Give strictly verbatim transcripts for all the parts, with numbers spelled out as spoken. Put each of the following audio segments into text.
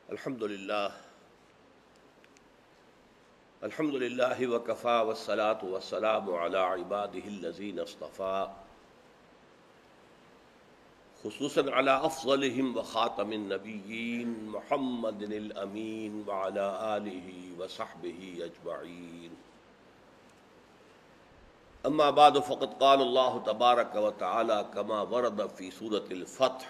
الحمد للہ الحمد للہ وکفا والصلاة والسلام علی عباده الذین اصطفى خصوصا علی افضلهم وخاتم النبیین محمد الامین وعلی آلہ وصحبہ اجمعین. اما بعد فقد قال اللہ تبارک وتعالی کما ورد فی سورة الفتح: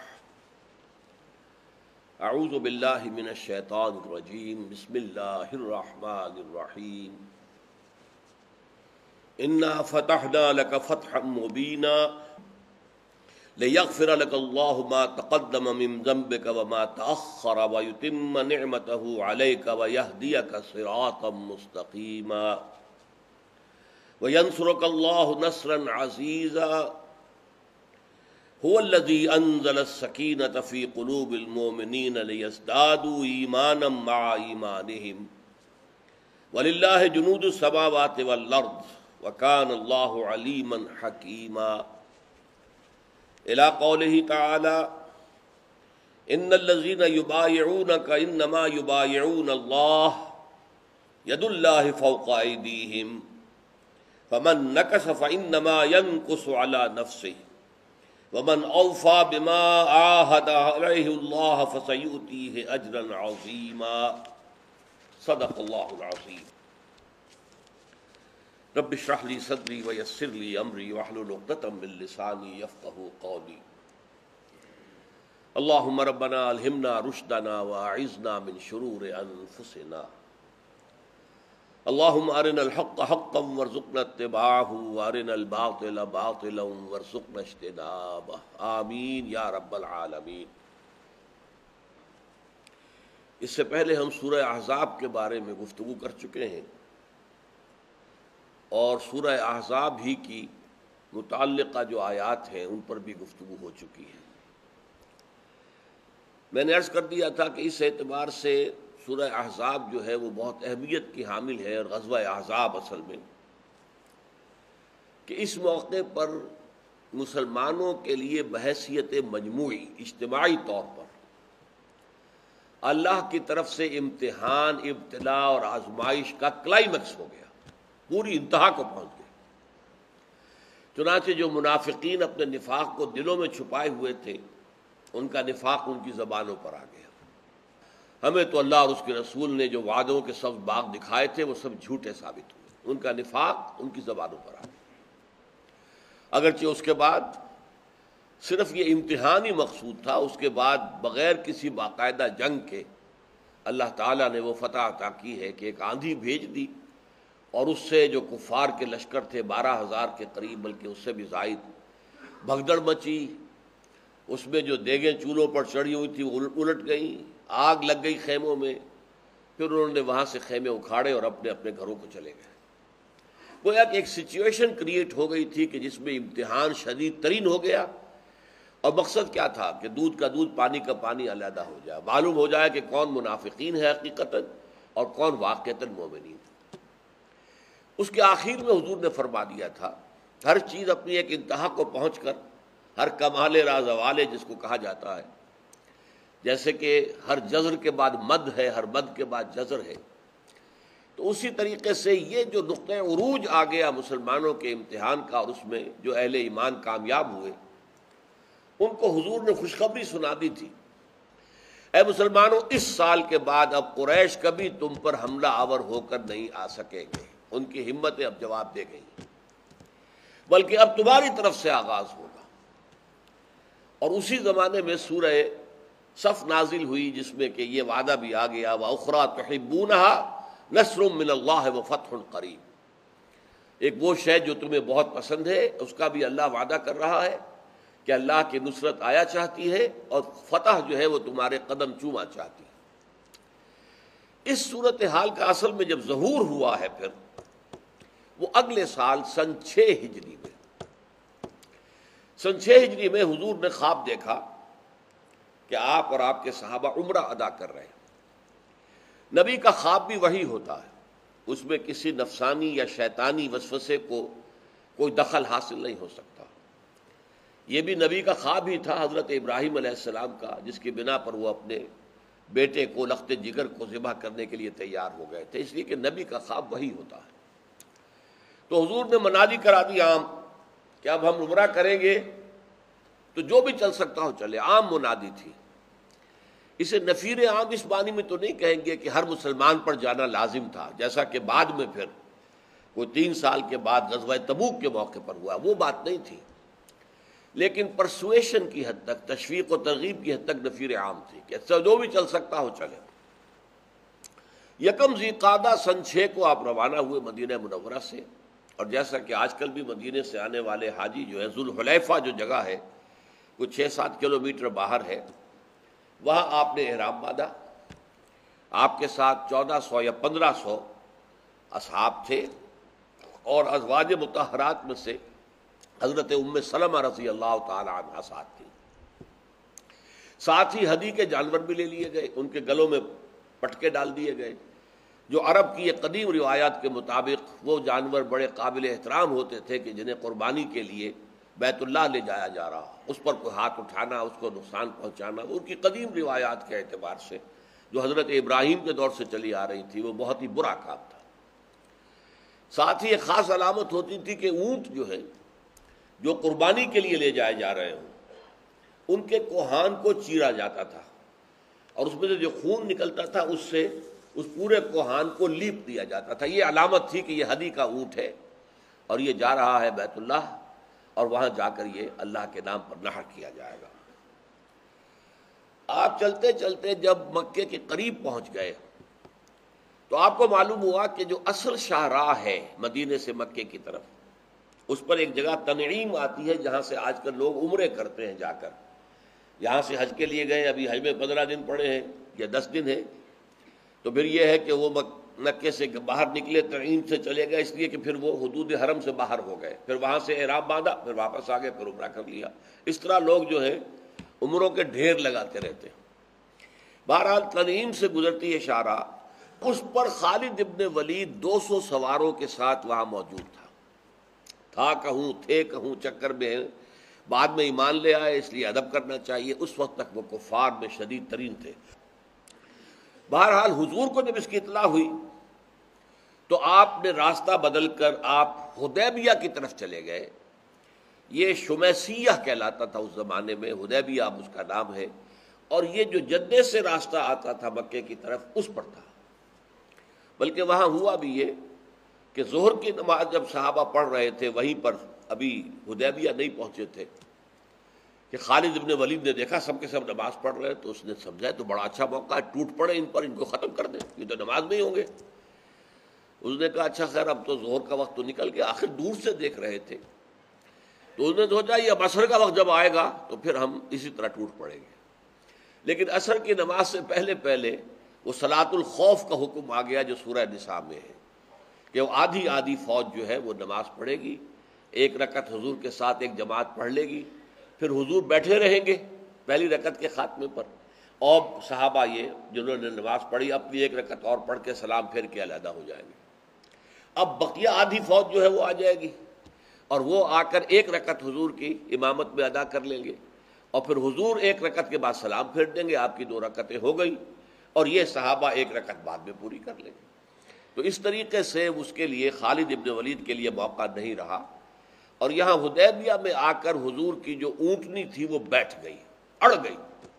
اعوذ باللہ من الشیطان الرجیم بسم اللہ الرحمن الرحیم. انا فتحنا لک فتحا مبینا لیغفر لک اللہ ما تقدم من ذنبک وما تأخر ویتم نعمته علیک ویہدیک صراطا مستقیما وینصرک اللہ نصرا عزیزا. هو الذي انزل السكينة في قلوب المؤمنين ليزدادوا ايمانا مع ايمانهم ولله جنود السماوات والارض وكان الله عليما حكيما. الى قوله تعالى: ان الذين يبايعونك انما يبايعون الله يد الله فوق ايديهم فمن نكث فانما ينكث على نفسه ومن اوفى بما عاهد عليه الله فسيؤتيه اجرا عظيما. صدق الله العظيم. رب اشرح لي صدري ويسر لي امري واحلل عقدة من لساني يفقهوا قولي. اللهم ربنا الهمنا رشدنا واعذنا من شرور انفسنا. اللهم ارنا الحق حقا وارزقنا اتباعه وارنا الباطل باطلا وارزقنا اجتنابه. آمین یا رب العالمین. اس سے پہلے ہم سورہ احزاب کے بارے میں گفتگو کر چکے ہیں اور سورہ احزاب ہی کی متعلقہ جو آیات ہیں ان پر بھی گفتگو ہو چکی ہے. میں نے عرض کر دیا تھا کہ اس اعتبار سے سورہ احزاب جو ہے وہ بہت اہمیت کی حامل ہے، اور غزوہ احزاب اصل میں کہ اس موقع پر مسلمانوں کے لیے بحیثیت مجموعی اجتماعی طور پر اللہ کی طرف سے امتحان، ابتلاء اور آزمائش کا کلائمیکس ہو گیا، پوری انتہا کو پہنچ گیا. چنانچہ جو منافقین اپنے نفاق کو دلوں میں چھپائے ہوئے تھے ان کا نفاق ان کی زبانوں پر آ گیا. ہمیں تو اللہ اور اس کے رسول نے جو وعدوں کے سبز باغ دکھائے تھے وہ سب جھوٹے ثابت ہوئے. ان کا نفاق ان کی زبانوں پر آ گیا. اگرچہ اس کے بعد صرف یہ امتحان ہی مقصود تھا، اس کے بعد بغیر کسی باقاعدہ جنگ کے اللہ تعالیٰ نے وہ فتح عطا کی ہے کہ ایک آندھی بھیج دی اور اس سے جو کفار کے لشکر تھے بارہ ہزار کے قریب، بلکہ اس سے بھی زائد، بھگدڑ مچی. اس میں جو دیگیں چولہوں پر چڑھی ہوئی تھی وہ الٹ گئیں، آگ لگ گئی خیموں میں. پھر انہوں نے وہاں سے خیمے اکھاڑے اور اپنے اپنے گھروں کو چلے گئے. گویا کہ ایک سچویشن کریٹ ہو گئی تھی کہ جس میں امتحان شدید ترین ہو گیا، اور مقصد کیا تھا کہ دودھ کا دودھ پانی کا پانی علیحدہ ہو جائے، معلوم ہو جائے کہ کون منافقین ہے حقیقتاً اور کون واقعتاً مومنین. اس کے آخر میں حضور نے فرما دیا تھا ہر چیز اپنی ایک انتہا کو پہنچ کر، ہر کمال راز والے جس کو کہا جاتا ہے، جیسے کہ ہر جزر کے بعد مد ہے، ہر مد کے بعد جزر ہے، تو اسی طریقے سے یہ جو نقطہ عروج آ گیا مسلمانوں کے امتحان کا، اور اس میں جو اہل ایمان کامیاب ہوئے ان کو حضور نے خوشخبری سنا دی تھی: اے مسلمانوں، اس سال کے بعد اب قریش کبھی تم پر حملہ آور ہو کر نہیں آ سکیں گے. ان کی ہمتیں اب جواب دے گئی، بلکہ اب تمہاری طرف سے آغاز ہوگا. اور اسی زمانے میں سورہ صف نازل ہوئی جس میں کہ یہ وعدہ بھی آ گیا: وَأُخْرَىٰ تُحِبُّونَهَا نَصْرٌ مِّنَ اللَّهِ وَفَتْحٌ قَرِيبٌ. ایک وہ شے جو تمہیں بہت پسند ہے، اس کا بھی اللہ وعدہ کر رہا ہے کہ اللہ کی نصرت آیا چاہتی ہے اور فتح جو ہے وہ تمہارے قدم چوما چاہتی ہے. اس صورتحال کا اصل میں جب ظہور ہوا ہے پھر وہ اگلے سال سن چھ ہجری میں سن چھ ہجری میں حضور نے خواب دیکھا کہ آپ اور آپ کے صحابہ عمرہ ادا کر رہے ہیں. نبی کا خواب بھی وہی ہوتا ہے، اس میں کسی نفسانی یا شیطانی وسوسے کو کوئی دخل حاصل نہیں ہو سکتا. یہ بھی نبی کا خواب ہی تھا حضرت ابراہیم علیہ السلام کا، جس کی بنا پر وہ اپنے بیٹے کو لخت جگر کو ذبح کرنے کے لیے تیار ہو گئے تھے، اس لیے کہ نبی کا خواب وہی ہوتا ہے۔ تو حضور نے منادی کرا دی عام کہ اب ہم عمرہ کریں گے تو جو بھی چل سکتا ہو چلے، عام منادی تھی۔ اسے نفیر عام اس معنی میں تو نہیں کہیں گے کہ ہر مسلمان پر جانا لازم تھا، جیسا کہ بعد میں پھر کوئی تین سال کے بعد غزوہ تبوک کے موقع پر ہوا، وہ بات نہیں تھی، لیکن پرسویشن کی حد تک، تشویق و ترغیب کی حد تک نفیر عام تھی کہ جو بھی چل سکتا ہو چلے۔ یکم ذی قعدہ سن چھ کو آپ روانہ ہوئے مدینہ منورہ سے، اور جیسا کہ آج کل بھی مدینے سے آنے والے حاجی جو ہے ذوالحلیفہ جو جگہ ہے وہ چھ سات کلو میٹر باہر ہے، وہاں آپ نے احرام باندھا۔ آپ کے ساتھ چودہ سو یا پندرہ سو اصحاب تھے، اور ازواج مطہرات میں سے حضرت ام سلمہ رضی اللہ تعالی عنہا ساتھ تھی۔ ساتھ ہی ہدی کے جانور بھی لے لیے گئے، ان کے گلوں میں پٹکے ڈال دیے گئے، جو عرب کی یہ قدیم روایات کے مطابق وہ جانور بڑے قابل احترام ہوتے تھے کہ جنہیں قربانی کے لیے بیت اللہ لے جایا جا رہا، اس پر کوئی ہاتھ اٹھانا، اس کو نقصان پہنچانا، ان کی قدیم روایات کے اعتبار سے جو حضرت ابراہیم کے دور سے چلی آ رہی تھی، وہ بہت ہی برا کام تھا۔ ساتھ ہی ایک خاص علامت ہوتی تھی کہ اونٹ جو ہے جو قربانی کے لیے لے جائے جا رہے ہوں، ان کے کوہان کو چیرا جاتا تھا، اور اس میں سے جو خون نکلتا تھا اس سے اس پورے کوہان کو لیپ دیا جاتا تھا۔ یہ علامت تھی کہ یہ ہدی کا اونٹ ہے اور یہ جا رہا ہے بیت اللہ، اور وہاں جا کر یہ اللہ کے نام پر نحر کیا جائے گا۔ آپ چلتے چلتے جب مکے کے قریب پہنچ گئے تو آپ کو معلوم ہوا کہ جو اصل شاہراہ ہے مدینے سے مکے کی طرف، اس پر ایک جگہ تنعیم آتی ہے جہاں سے آج کل لوگ عمرے کرتے ہیں جا کر۔ یہاں سے حج کے لیے گئے، ابھی حج میں پندرہ دن پڑے ہیں یا دس دن ہیں، تو پھر یہ ہے کہ وہ مکے سے باہر نکلے، تنعیم سے چلے گئے، اس لیے کہ پھر وہ حدود حرم سے باہر ہو گئے، پھر وہاں سے احرام باندھا، پھر واپس آ گئے، پھر عمرہ کر لیا۔ اس طرح لوگ جو ہے عمروں کے ڈھیر لگاتے رہتے ہیں۔ بہرحال تنعیم سے گزرتی ہے شاہراہ، اس پر خالد ابن ولید دو سو سواروں کے ساتھ وہاں موجود تھا تھا کہوں تھے کہوں چکر میں ہیں، بعد میں ایمان لے آئے، اس لیے ادب کرنا چاہیے، اس وقت تک وہ کفار میں شدید ترین تھے۔ بہرحال حضور کو جب اس کی اطلاع ہوئی تو آپ نے راستہ بدل کر آپ حدیبیہ کی طرف چلے گئے۔ یہ شمیسیہ کہلاتا تھا اس زمانے میں، حدیبیہ اب اس کا نام ہے، اور یہ جو جدے سے راستہ آتا تھا مکے کی طرف اس پر تھا۔ بلکہ وہاں ہوا بھی یہ کہ ظہر کی نماز جب صحابہ پڑھ رہے تھے وہیں پر، ابھی حدیبیہ نہیں پہنچے تھے، کہ خالد ابن ولید نے دیکھا سب کے سب نماز پڑھ رہے، تو اس نے سمجھا تو بڑا اچھا موقع ہے، ٹوٹ پڑے ان پر، ان کو ختم کر دیں، یہ تو نماز میں ہی ہوں گے۔ اس نے کہا اچھا خیر اب تو ظہر کا وقت تو نکل گیا، آخر دور سے دیکھ رہے تھے، تو اس نے سوچا یہ اب عصر کا وقت جب آئے گا تو پھر ہم اسی طرح ٹوٹ پڑیں گے۔ لیکن عصر کی نماز سے پہلے پہلے وہ صلاۃ الخوف کا حکم آ گیا جو سورہ نساء میں ہے، کہ وہ آدھی آدھی فوج جو ہے وہ نماز پڑھے گی، ایک رکعت حضور کے ساتھ ایک جماعت پڑھ لے گی، پھر حضور بیٹھے رہیں گے پہلی رکعت کے خاتمے پر، اور صحابہ یہ جنہوں نے نماز پڑھی اپنی ایک رکعت اور پڑھ کے سلام پھیر کے علیحدہ ہو جائیں گے۔ اب بقیہ آدھی فوج جو ہے وہ آ جائے گی، اور وہ آ کر ایک رکعت حضور کی امامت میں ادا کر لیں گے، اور پھر حضور ایک رکعت کے بعد سلام پھیر دیں گے، آپ کی دو رکعتیں ہو گئی، اور یہ صحابہ ایک رکعت بعد میں پوری کر لیں گے۔ تو اس طریقے سے اس کے لیے خالد ابن ولید کے لیے موقع نہیں رہا، اور یہاں حدیبیہ میں آ کر حضور کی جو اونٹنی تھی وہ بیٹھ گئی، اڑ گئی،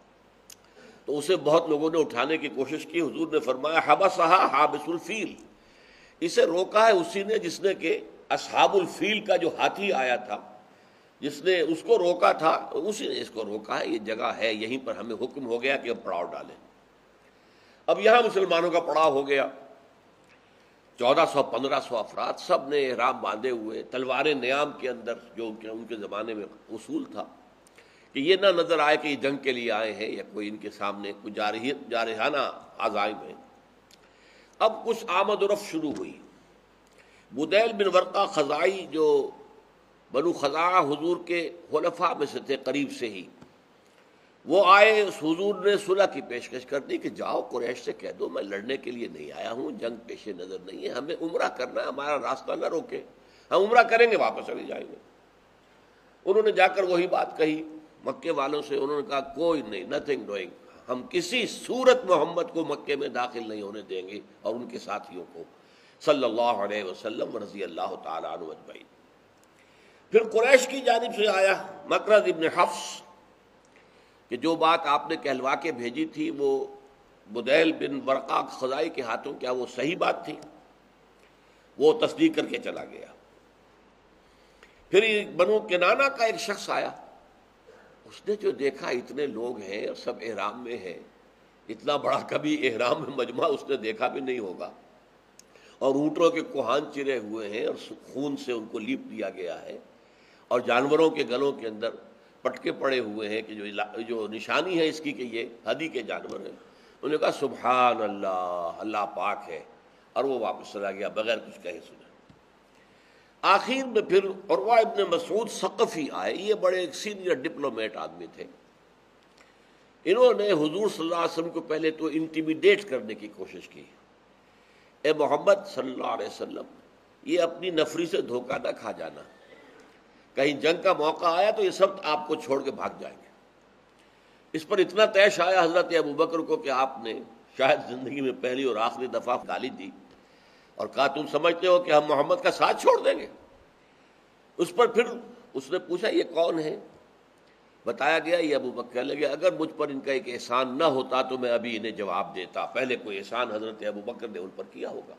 تو اسے بہت لوگوں نے اٹھانے کی کوشش کی۔ حضور نے فرمایا حبسھا حابس الفیل، اسے روکا ہے اسی نے جس نے کہ اصحاب الفیل کا جو ہاتھی آیا تھا، جس نے اس کو روکا تھا، اسی نے اس کو روکا ہے، یہ جگہ ہے یہیں پر ہمیں حکم ہو گیا کہ اب پڑاؤ ڈالیں۔ اب یہاں مسلمانوں کا پڑاؤ ہو گیا، چودہ سو پندرہ سو افراد، سب نے احرام باندھے ہوئے، تلواریں نیام کے اندر، جو ان کے زمانے میں اصول تھا کہ یہ نہ نظر آئے کہ یہ جنگ کے لیے آئے ہیں یا کوئی ان کے سامنے کوئی جارحانہ عزائم ہے۔ اب کچھ آمد و رفت شروع ہوئی۔ بدیل بن ورقہ خزاعی جو بنو خزاعہ حضور کے خلفاء میں سے تھے قریب سے ہی، وہ آئے، حضور نے صلح کی پیشکش کر دی کہ جاؤ قریش سے کہہ دو میں لڑنے کے لیے نہیں آیا ہوں، جنگ پیش نظر نہیں ہے، ہمیں عمرہ کرنا ہے، ہمارا راستہ نہ روکے، ہم عمرہ کریں گے واپس چلے جائیں گے۔ انہوں نے جا کر وہی بات کہی مکے والوں سے، انہوں نے کہا کوئی نہیں، نتھنگ ڈوئنگ، ہم کسی صورت محمد کو مکے میں داخل نہیں ہونے دیں گے اور ان کے ساتھیوں کو صلی اللہ علیہ وسلم رضی اللہ تعالیٰ عنہ اجمعین۔ پھر قریش کی جانب سے آیا مکرز ابن حفص کہ جو بات آپ نے کہلوا کے بھیجی تھی وہ بدیل بن برقا خزائی کے ہاتھوں، کیا وہ صحیح بات تھی؟ وہ تصدیق کر کے چلا گیا۔ پھر بنو کنانہ کا ایک شخص آیا، اس نے جو دیکھا اتنے لوگ ہیں اور سب احرام میں ہیں، اتنا بڑا کبھی احرام میں مجمع اس نے دیکھا بھی نہیں ہوگا، اور اونٹوں کے کوہان چرے ہوئے ہیں اور خون سے ان کو لیپ دیا گیا ہے، اور جانوروں کے گلوں کے اندر پٹکے پڑے ہوئے ہیں کہ جو جو نشانی ہے اس کی کہ یہ ہدی کے جانور ہیں۔ انہوں نے کہا سبحان اللہ، اللہ پاک ہے، اور وہ واپس چلا گیا بغیر کچھ کہے سنے۔ آخر میں پھر عروہ ابن مسعود ثقفی آئے، یہ بڑے ایک سینئر ڈپلومیٹ آدمی تھے۔ انہوں نے حضور صلی اللہ علیہ وسلم کو پہلے تو انٹیمیڈیٹ کرنے کی کوشش کی، اے محمد صلی اللہ علیہ وسلم، یہ اپنی نفری سے دھوکہ نہ کھا جانا، کہیں جنگ کا موقع آیا تو یہ سب آپ کو چھوڑ کے بھاگ جائیں گے۔ اس پر اتنا طیش آیا حضرت ابو بکر کو کہ آپ نے شاید زندگی میں پہلی اور آخری دفعہ گالی دی اور کہا تم سمجھتے ہو کہ ہم محمد کا ساتھ چھوڑ دیں گے؟ اس پر پھر اس نے پوچھا یہ کون ہے؟ بتایا گیا یہ ابو بکر۔ لگے اگر مجھ پر ان کا ایک احسان نہ ہوتا تو میں ابھی انہیں جواب دیتا، پہلے کوئی احسان حضرت ابو بکر نے ان پر کیا ہوگا۔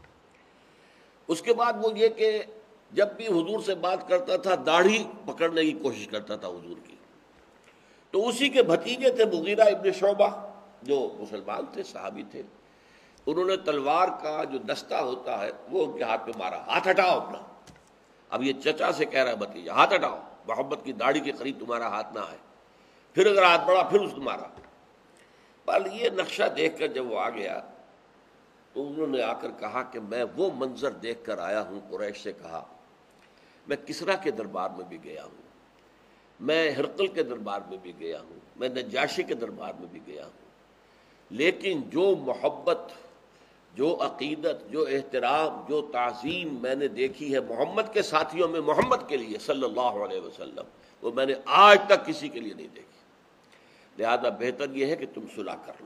اس کے بعد وہ یہ کہ جب بھی حضور سے بات کرتا تھا داڑھی پکڑنے کی کوشش کرتا تھا حضور کی، تو اسی کے بھتیجے تھے مغیرہ ابن شعبہ جو مسلمان تھے، صحابی تھے، انہوں نے تلوار کا جو دستہ ہوتا ہے وہ ان کے ہاتھ پہ مارا، ہاتھ ہٹاؤ اپنا۔ اب یہ چچا سے کہہ رہا ہے بھتیجا، ہاتھ ہٹاؤ، محمد کی داڑھی کے قریب تمہارا ہاتھ نہ آئے۔ پھر اگر ہاتھ بڑھا پھر اس نے مارا۔ پر یہ نقشہ دیکھ کر جب وہ آ گیا تو انہوں نے آ کر کہا کہ میں وہ منظر دیکھ کر آیا ہوں۔ قریش سے کہا میں کسریٰ کے دربار میں بھی گیا ہوں، میں ہرقل کے دربار میں بھی گیا ہوں، میں نجاشی کے دربار میں بھی گیا ہوں، لیکن جو محبت، جو عقیدت، جو احترام، جو تعظیم میں نے دیکھی ہے محمد کے ساتھیوں میں محمد کے لیے صلی اللہ علیہ وسلم، وہ میں نے آج تک کسی کے لیے نہیں دیکھی۔ لہذا بہتر یہ ہے کہ تم صلح کر لو۔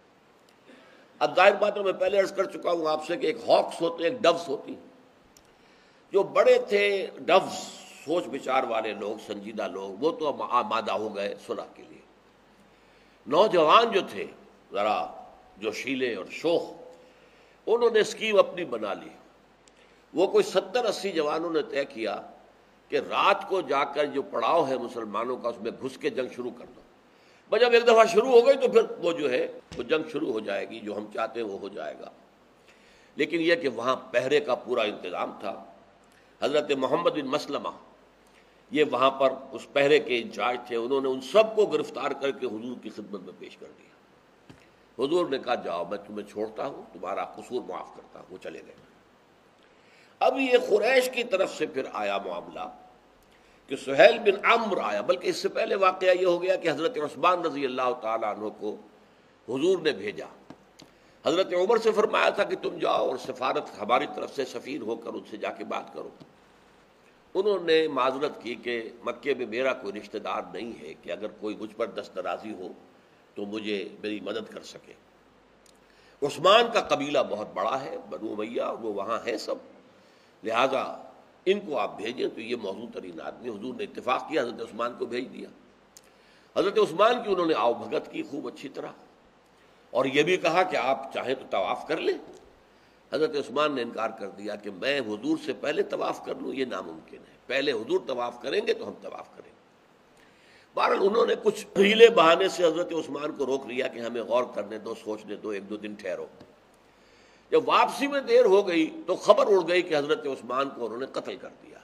اب ظاہر بات ہے، میں پہلے عرض کر چکا ہوں آپ سے کہ ایک ہاکس ہوتے ہیں، ایک ڈوز ہوتی ہیں۔ جو بڑے تھے ڈوز، سوچ بچار والے لوگ، سنجیدہ لوگ، وہ تو آمادہ ہو گئے صلح کے لیے۔ نوجوان جو تھے ذرا جوشیلے اور شوخ، انہوں نے اسکیم اپنی بنا لی۔ وہ کوئی ستر اسی جوانوں نے طے کیا کہ رات کو جا کر جو پڑاؤ ہے مسلمانوں کا اس میں گھس کے جنگ شروع کر دو۔ بس جب ایک دفعہ شروع ہو گئی تو پھر وہ جو ہے وہ جنگ شروع ہو جائے گی، جو ہم چاہتے ہیں وہ ہو جائے گا۔ لیکن یہ کہ وہاں پہرے کا پورا انتظام تھا۔ حضرت محمد بن مسلمہ یہ وہاں پر اس پہرے کے انچارج تھے، انہوں نے ان سب کو گرفتار کر کے حضور کی خدمت میں پیش کر دیا۔ حضور نے کہا جاؤ میں تمہیں چھوڑتا ہوں، تمہارا قصور معاف کرتا ہوں۔ وہ چلے گئے۔ اب یہ قریش کی طرف سے پھر آیا معاملہ کہ سہیل بن عمرو آیا، بلکہ اس سے پہلے واقعہ یہ ہو گیا کہ حضرت عثمان رضی اللہ تعالیٰ عنہ کو حضور نے بھیجا۔ حضرت عمر سے فرمایا تھا کہ تم جاؤ اور سفارت ہماری طرف سے سفیر ہو کر ان سے جا کے بات کرو۔ انہوں نے معذرت کی کہ مکے میں میرا کوئی رشتہ دار نہیں ہے کہ اگر کوئی مجھ پر دست درازی ہو تو مجھے میری مدد کر سکے۔ عثمان کا قبیلہ بہت بڑا ہے، بنو امیہ، وہ وہاں ہیں سب، لہذا ان کو آپ بھیجیں تو یہ موزوں ترین آدمی۔ حضور نے اتفاق کیا، حضرت عثمان کو بھیج دیا۔ حضرت عثمان کی انہوں نے آؤ بھگت کی خوب اچھی طرح، اور یہ بھی کہا کہ آپ چاہیں تو طواف کر لیں۔ حضرت عثمان نے انکار کر دیا کہ میں حضور سے پہلے طواف کر لوں، یہ ناممکن ہے، پہلے حضور طواف کریں گے تو ہم طواف کریں گے۔ بہرحال انہوں نے کچھ ہیلے بہانے سے حضرت عثمان کو روک لیا کہ ہمیں غور کرنے دو، سوچنے دو، ایک دو دن ٹھہرو۔ جب واپسی میں دیر ہو گئی تو خبر اڑ گئی کہ حضرت عثمان کو انہوں نے قتل کر دیا۔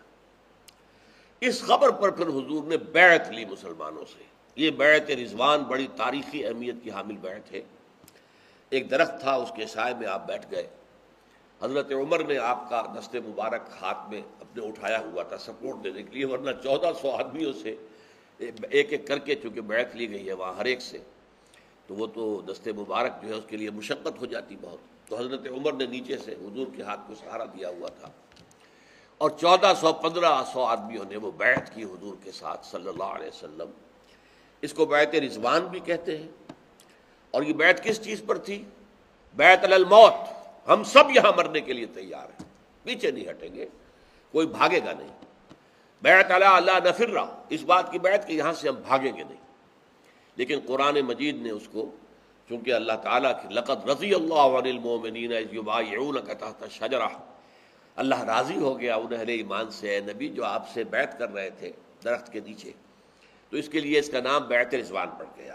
اس خبر پر پھر حضور نے بیعت لی مسلمانوں سے۔ یہ بیعت رضوان بڑی تاریخی اہمیت کی حامل بیعت ہے۔ ایک درخت تھا، اس کے سائے میں آپ بیٹھ گئے۔ حضرت عمر نے آپ کا دست مبارک ہاتھ میں اپنے اٹھایا ہوا تھا سپورٹ دینے کے لیے، ورنہ چودہ سو آدمیوں سے ایک ایک کر کے چونکہ بیعت لی گئی ہے وہاں ہر ایک سے، تو وہ تو دست مبارک جو ہے اس کے لیے مشقت ہو جاتی بہت۔ تو حضرت عمر نے نیچے سے حضور کے ہاتھ کو سہارا دیا ہوا تھا، اور چودہ سو پندرہ سو آدمیوں نے وہ بیعت کی حضور کے ساتھ صلی اللہ علیہ وسلم۔ اس کو بیعت رضوان بھی کہتے ہیں۔ اور یہ بیعت کس چیز پر تھی؟ بیعت علی الموت، ہم سب یہاں مرنے کے لیے تیار ہیں، پیچھے نہیں ہٹیں گے، کوئی بھاگے گا نہیں۔ بیعت علی اللہ نفر، اس بات کی بیعت کہ یہاں سے ہم بھاگیں گے نہیں۔ لیکن قرآن مجید نے اس کو، چونکہ اللہ تعالیٰ کی لقد رضی اللہ عن المؤمنین اذ یبایعونک تحت الشجرہ، اللہ راضی ہو گیا ان اہل ایمان سے، اے نبی جو آپ سے بیعت کر رہے تھے درخت کے نیچے، تو اس کے لیے اس کا نام بیعت رضوان پڑ گیا۔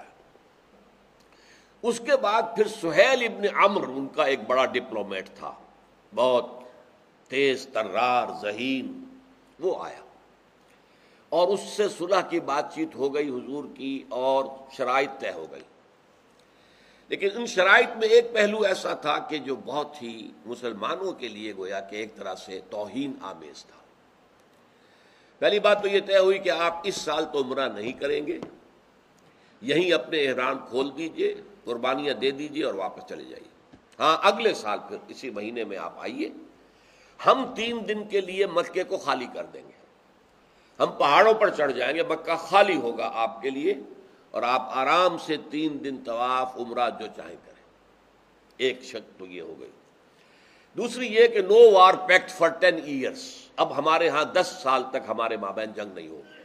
اس کے بعد پھر سہیل ابن عمرو ان کا ایک بڑا ڈپلومیٹ تھا، بہت تیز ترار ذہین، وہ آیا اور اس سے صلح کی بات چیت ہو گئی حضور کی، اور شرائط طے ہو گئی۔ لیکن ان شرائط میں ایک پہلو ایسا تھا کہ جو بہت ہی مسلمانوں کے لیے گویا کہ ایک طرح سے توہین آمیز تھا۔ پہلی بات تو یہ طے ہوئی کہ آپ اس سال تو عمرہ نہیں کریں گے، یہیں اپنے احرام کھول دیجئے، قربانیاں دے دیجئے اور واپس چلے جائیے۔ ہاں اگلے سال پھر اسی مہینے میں آپ آئیے، ہم تین دن کے لیے مکے کو خالی کر دیں گے، ہم پہاڑوں پر چڑھ جائیں گے، مکہ خالی ہوگا آپ کے لیے، اور آپ آرام سے تین دن طواف عمرہ جو چاہیں کریں۔ ایک شک تو یہ ہو گئی۔ دوسری یہ کہ no war pact for ten years, اب ہمارے ہاں دس سال تک ہمارے مابین جنگ نہیں ہوگی،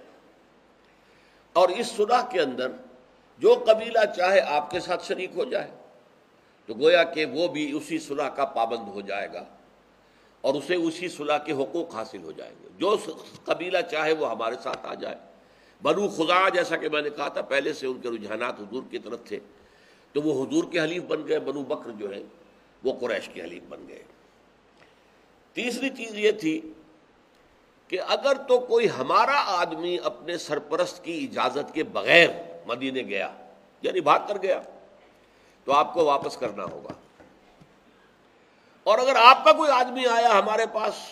اور اس صلح کے اندر جو قبیلہ چاہے آپ کے ساتھ شریک ہو جائے، تو گویا کہ وہ بھی اسی صلح کا پابند ہو جائے گا اور اسے اسی صلح کے حقوق حاصل ہو جائیں گے۔ جو قبیلہ چاہے وہ ہمارے ساتھ آ جائے۔ بنو خزاعہ، جیسا کہ میں نے کہا تھا پہلے سے ان کے رجحانات حضور کی طرف تھے، تو وہ حضور کے حلیف بن گئے، بنو بکر جو ہے وہ قریش کے حلیف بن گئے۔ تیسری چیز یہ تھی کہ اگر تو کوئی ہمارا آدمی اپنے سرپرست کی اجازت کے بغیر مدینے گیا، یعنی بھاگ کر گیا، تو آپ کو واپس کرنا ہوگا، اور اگر آپ کا کوئی آدمی آیا ہمارے پاس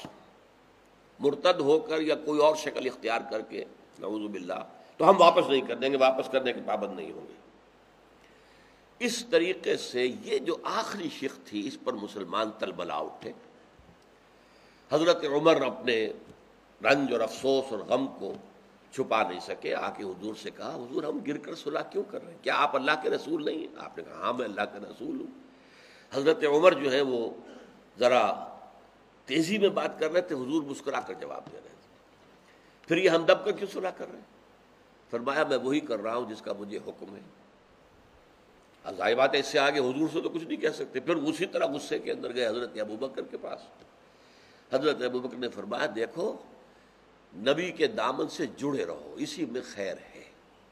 مرتد ہو کر یا کوئی اور شکل اختیار کر کے، نعوذ باللہ، تو ہم واپس نہیں کر دیں گے، واپس کرنے کے پابند نہیں ہوں گے۔ اس طریقے سے یہ جو آخری شق تھی اس پر مسلمان تلبلا اٹھے۔ حضرت عمر اپنے رنج اور افسوس اور غم کو چھپا نہیں سکے، آ کے حضور سے کہا، حضور ہم گر کر صلح کیوں کر رہے ہیں؟ کیا آپ اللہ کے رسول نہیں ہیں؟ آپ نے کہا ہاں میں اللہ کا رسول ہوں۔ حضرت عمر جو ہے وہ ذرا تیزی میں بات کر رہے تھے، حضور مسکرا کر جواب دے رہے تھے۔ پھر یہ ہم دب کر کیوں صلح کر رہے ہیں؟ فرمایا میں وہی کر رہا ہوں جس کا مجھے حکم ہے۔ اب ظاہر بات ہے اس سے آگے حضور سے تو کچھ نہیں کہہ سکتے۔ پھر اسی طرح غصے کے اندر گئے حضرت ابوبکر کے پاس۔ حضرت ابوبکر نے فرمایا دیکھو نبی کے دامن سے جڑے رہو، اسی میں خیر ہے۔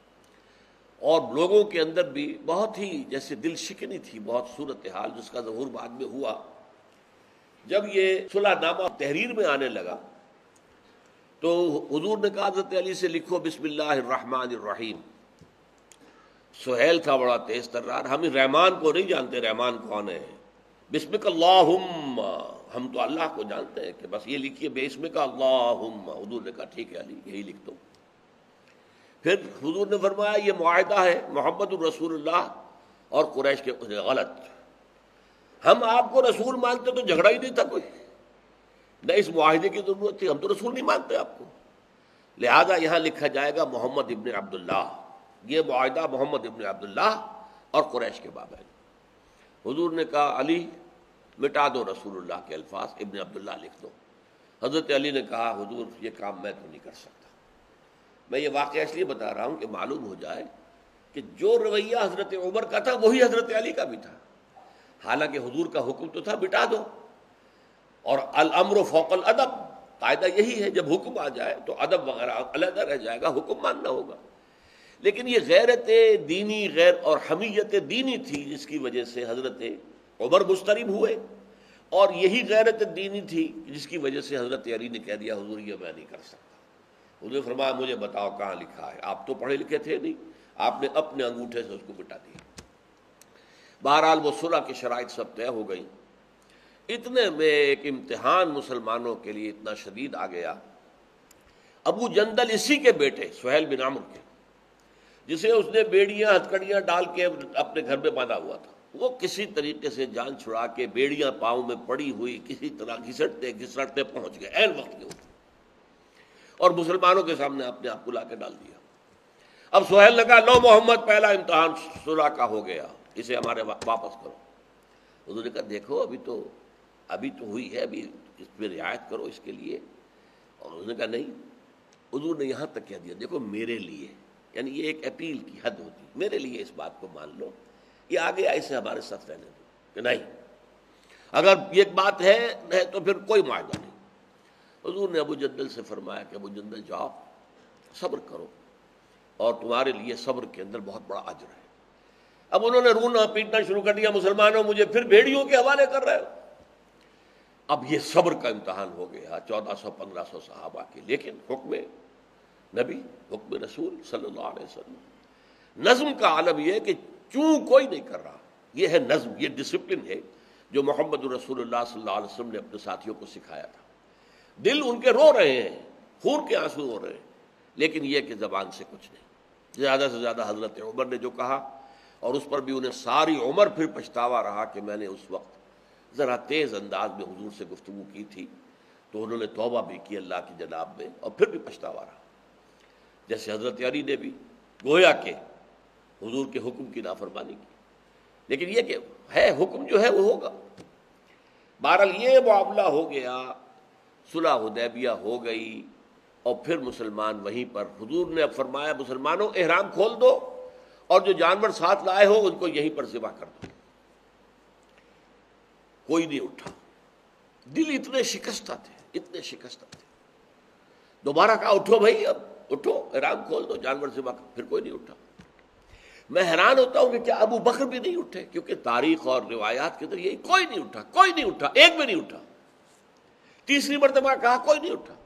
اور لوگوں کے اندر بھی بہت ہی جیسے دل شکنی تھی، بہت صورتحال جس کا ظہور بعد میں ہوا۔ جب یہ صلح نامہ تحریر میں آنے لگا تو حضور نے کہا حضرت علی سے لکھو بسم اللہ الرحمن الرحیم۔ سہیل تھا بڑا تیز ترار، ہم رحمان کو نہیں جانتے، رحمان کون ہے؟ بسمک اللہم، ہم تو اللہ کو جانتے ہیں کہ بس یہ لکھیے بے اسمک اللہم۔ حضور نے کہا ٹھیک ہے علی یہی لکھ دو۔ پھر حضور نے فرمایا یہ معاہدہ ہے محمد الرسول اللہ اور قریش کے، غلط، ہم آپ کو رسول مانتے تو جھگڑا ہی نہیں تھا کوئی، نہ اس معاہدے کی ضرورت تھی، ہم تو رسول نہیں مانتے آپ کو، لہذا یہاں لکھا جائے گا محمد ابن عبداللہ۔ یہ معاہدہ محمد ابن عبداللہ اور قریش کے بابین۔ حضور نے کہا علی مٹا دو رسول اللہ کے الفاظ، ابن عبداللہ لکھ دو۔ حضرت علی نے کہا حضور یہ کام میں تو نہیں کر سکتا۔ میں یہ واقعہ اس لیے بتا رہا ہوں کہ معلوم ہو جائے کہ جو رویہ حضرت عمر کا تھا وہی حضرت علی کا بھی تھا۔ حالانکہ حضور کا حکم تو تھا مٹا دو، اور الامر فوق الادب، قاعدہ یہی ہے جب حکم آ جائے تو ادب وغیرہ علیحدہ رہ جائے گا، حکم ماننا ہوگا۔ لیکن یہ غیرت دینی غیر اور حمیت دینی تھی جس کی وجہ سے حضرت عمر مضطرب ہوئے، اور یہی غیرت دینی تھی جس کی وجہ سے حضرت علی نے کہہ دیا حضور یہ میں نہیں کر سکتا۔ حضور نے فرمایا مجھے بتاؤ کہاں لکھا ہے؟ آپ تو پڑھے لکھے تھے نہیں، آپ نے اپنے انگوٹھے سے اس کو مٹا دیا۔ بہرحال وہ صلح کی شرائط سب طے ہو گئی۔ اتنے میں ایک امتحان مسلمانوں کے لیے اتنا شدید آ گیا۔ ابو جندل اسی کے بیٹے سہیل بن عمرو کے، جسے اس نے بیڑیاں ہتکڑیاں ڈال کے اپنے گھر میں باندھا ہوا تھا، وہ کسی طریقے سے جان چھڑا کے بیڑیاں پاؤں میں پڑی ہوئی کسی طرح گھسٹتے گھسٹتے پہنچ گئے عین وقت کے اوپر، اور مسلمانوں کے سامنے اپنے آپ کو لا کے ڈال دیا۔ اب سہیل نے کہا لو محمد پہلا امتحان صلح کا ہو گیا، اسے ہمارے واپس کرو۔ حضور نے کہا دیکھو ابھی تو ابھی تو ہوئی ہے، ابھی اس پہ رعایت کرو اس کے لیے۔ اور اس نے کہا نہیں، حضور نے یہاں تک کہہ دیا دیکھو میرے لیے، یعنی یہ ایک اپیل کی حد ہوتی، میرے لیے اس بات کو مان لو، یہ آگے ایسے ہمارے ساتھ رہنے دو کہ نہیں، اگر یہ بات ہے ہے تو پھر کوئی معاہدہ نہیں۔ حضور نے ابو جندل سے فرمایا کہ ابو جندل جاؤ صبر کرو، اور تمہارے لیے صبر کے اندر بہت بڑا اجر ہے۔ اب انہوں نے رونا پیٹنا شروع کر دیا، مسلمانوں مجھے پھر بھیڑیوں کے حوالے کر رہے ہو۔ اب یہ صبر کا امتحان ہو گیا چودہ سو پندرہ سو صحابہ کے، لیکن حکم نبی، حکم رسول صلی اللہ علیہ وسلم، نظم کا عالم یہ ہے کہ چوں کوئی نہیں کر رہا، یہ ہے نظم، یہ ڈسپلن ہے جو محمد رسول اللہ صلی اللہ علیہ وسلم نے اپنے ساتھیوں کو سکھایا تھا۔ دل ان کے رو رہے ہیں، خون کے آنسو ہو رہے ہیں، لیکن یہ کہ زبان سے کچھ نہیں۔ زیادہ سے زیادہ حضرت عمر نے جو کہا، اور اس پر بھی انہیں ساری عمر پھر پچھتاوا رہا کہ میں نے اس وقت ذرا تیز انداز میں حضور سے گفتگو کی تھی، تو انہوں نے توبہ بھی کی اللہ کی جناب میں، اور پھر بھی پچھتاوا رہا۔ جیسے حضرت علی نے بھی گویا کہ حضور کے حکم کی نافرمانی کی، لیکن یہ کہ ہے حکم جو ہے وہ ہوگا۔ بہرحال یہ معاملہ ہو گیا، صلح حدیبیہ ہو گئی، اور پھر مسلمان وہیں پر، حضور نے اب فرمایا مسلمانوں احرام کھول دو، اور جو جانور ساتھ لائے ہو ان کو یہیں پر ذبح کر دو۔ کوئی نہیں اٹھا، دل اتنے شکستہ تھے، اتنے شکستہ تھے۔ دوبارہ کہا اٹھو بھائی، اب اٹھو احرام کھول دو، جانور ذبح کر، پھر کوئی نہیں اٹھا۔ میں حیران ہوتا ہوں کہ کیا ابو بکر بھی نہیں اٹھے، کیونکہ تاریخ اور روایات کے اندر یہی کوئی نہیں اٹھا، کوئی نہیں اٹھا، ایک بھی نہیں اٹھا۔ تیسری مرتبہ کہا کوئی نہیں اٹھا۔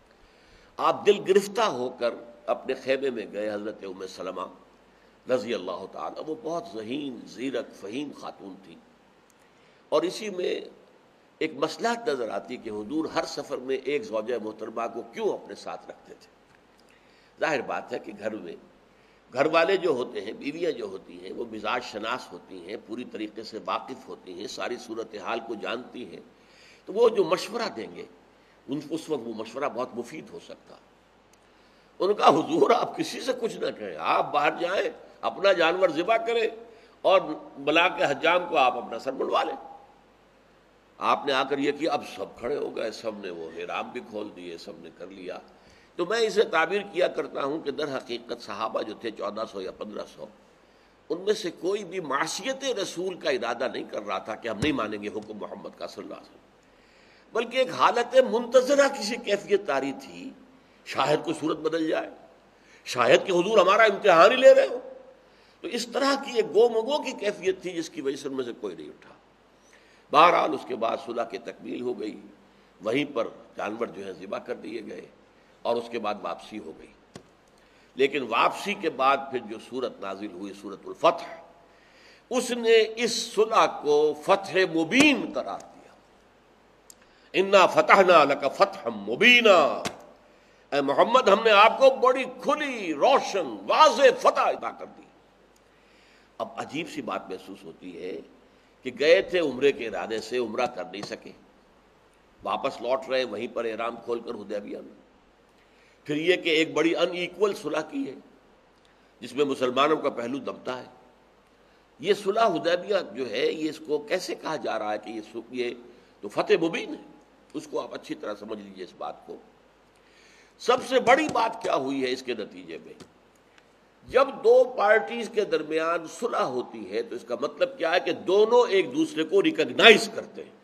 آپ دل گرفتہ ہو کر اپنے خیمے میں گئے۔ حضرت ام سلمہ رضی اللہ تعالیٰ، وہ بہت ذہین زیرک فہیم خاتون تھی، اور اسی میں ایک مصلحت نظر آتی کہ حضور ہر سفر میں ایک زوجہ محترمہ کو کیوں اپنے ساتھ رکھتے تھے۔ ظاہر بات ہے کہ گھر میں گھر والے جو ہوتے ہیں، بیویاں جو ہوتی ہیں، وہ مزاج شناس ہوتی ہیں، پوری طریقے سے واقف ہوتی ہیں، ساری صورتحال کو جانتی ہیں، تو وہ جو مشورہ دیں گے اس وقت وہ مشورہ بہت مفید ہو سکتا۔ ان کا حضور آپ کسی سے کچھ نہ کہیں، آپ باہر جائیں، اپنا جانور ذبح کریں، اور بلا کے حجام کو آپ اپنا سر منڈوا لیں۔ آپ نے آ کر یہ کیا، اب سب کھڑے ہو گئے، سب نے وہ احرام بھی کھول دیے، سب نے کر لیا۔ تو میں اسے تعبیر کیا کرتا ہوں کہ در حقیقت صحابہ جو تھے چودہ سو یا پندرہ سو، ان میں سے کوئی بھی معصیت رسول کا ارادہ نہیں کر رہا تھا کہ ہم نہیں مانیں گے حکم محمد کا صلی اللہ علیہ وسلم، بلکہ ایک حالت منتظرہ کسی کیفیت طاری تھی، شاید کوئی صورت بدل جائے، شاید کہ حضور ہمارا امتحان ہی لے رہے ہو۔ تو اس طرح کی ایک گو مگو کی کیفیت تھی جس کی وجہ سے ان میں سے کوئی نہیں اٹھا۔ بہرحال اس کے بعد صلح کی تکمیل ہو گئی، وہیں پر جانور جو ہے ذبح کر دیے گئے، اور اس کے بعد واپسی ہو گئی۔ لیکن واپسی کے بعد پھر جو سورت نازل ہوئی، سورت الفتح، اس نے اس صلح کو فتح مبین قرار دیا۔ انا فتحنا لک فتحا مبینا، اے محمد ہم نے آپ کو بڑی کھلی روشن واضح فتح عطا کر دی۔ اب عجیب سی بات محسوس ہوتی ہے کہ گئے تھے عمرے کے ارادے سے، عمرہ کر نہیں سکے، واپس لوٹ رہے وہیں پر احرام کھول کر حدیبیہ میں۔ پھر یہ کہ ایک بڑی ان ایکول صلح کی ہے جس میں مسلمانوں کا پہلو دبتا ہے۔ یہ صلح حدیبیہ جو ہے، یہ اس کو کیسے کہا جا رہا ہے کہ یہ یہ تو فتح مبین ہے، اس کو آپ اچھی طرح سمجھ لیجئے اس بات کو۔ سب سے بڑی بات کیا ہوئی ہے اس کے نتیجے میں، جب دو پارٹیز کے درمیان صلح ہوتی ہے تو اس کا مطلب کیا ہے کہ دونوں ایک دوسرے کو ریکگنائز کرتے ہیں۔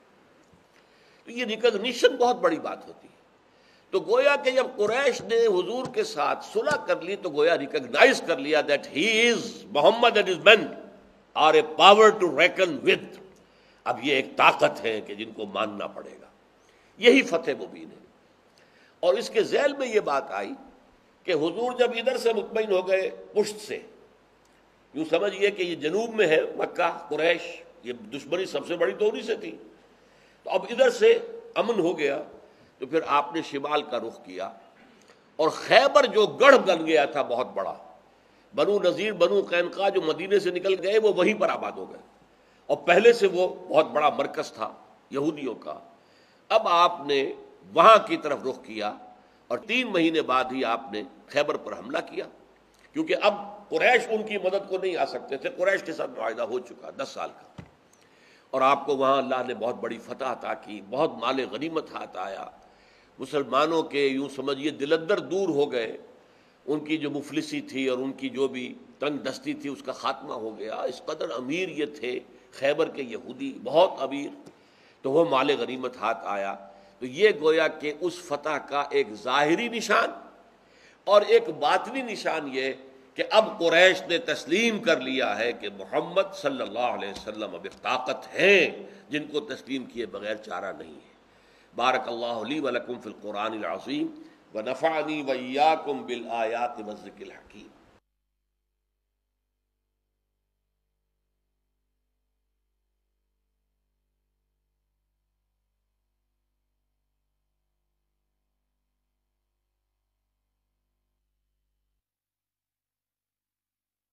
تو یہ ریکگنیشن بہت بڑی بات ہوتی ہے۔ تو گویا کہ جب قریش نے حضور کے ساتھ صلح کر لی تو گویا ریکگنائز کر لیا that he is Muhammad and his men are a power to reckon with. اب یہ ایک طاقت ہے کہ جن کو ماننا پڑے گا۔ یہی فتح مبین ہے۔ اور اس کے ذیل میں یہ بات آئی کہ حضور جب ادھر سے مطمئن ہو گئے پشت سے، یوں سمجھئے کہ یہ جنوب میں ہے مکہ، قریش، یہ دشمنی سب سے بڑی تو انہی سے تھی، تو اب ادھر سے امن ہو گیا، تو پھر آپ نے شمال کا رخ کیا، اور خیبر جو گڑھ بن گیا تھا بہت بڑا، بنو نذیر بنو قینقاع جو مدینے سے نکل گئے وہ وہیں پر آباد ہو گئے، اور پہلے سے وہ بہت بڑا مرکز تھا یہودیوں کا۔ اب آپ نے وہاں کی طرف رخ کیا، اور تین مہینے بعد ہی آپ نے خیبر پر حملہ کیا، کیونکہ اب قریش ان کی مدد کو نہیں آ سکتے تھے، قریش کے ساتھ معاہدہ ہو چکا دس سال کا، اور آپ کو وہاں اللہ نے بہت بڑی فتح عطا کی، بہت مال غنیمت ہاتھ آیا، مسلمانوں کے یوں سمجھیے دل اندر دور ہو گئے، ان کی جو مفلسی تھی اور ان کی جو بھی تنگ دستی تھی اس کا خاتمہ ہو گیا۔ اس قدر امیر یہ تھے خیبر کے یہودی، بہت امیر، تو وہ مال غنیمت ہاتھ آیا۔ تو یہ گویا کہ اس فتح کا ایک ظاہری نشان اور ایک باطنی نشان یہ کہ اب قریش نے تسلیم کر لیا ہے کہ محمد صلی اللہ علیہ وسلم اب ایک طاقت ہیں جن کو تسلیم کیے بغیر چارہ نہیں ہے۔ بارک اللہ لی ولکم فی القرآن العظیم ونفعنی وإیاکم بالآیات والذکر الحکیم۔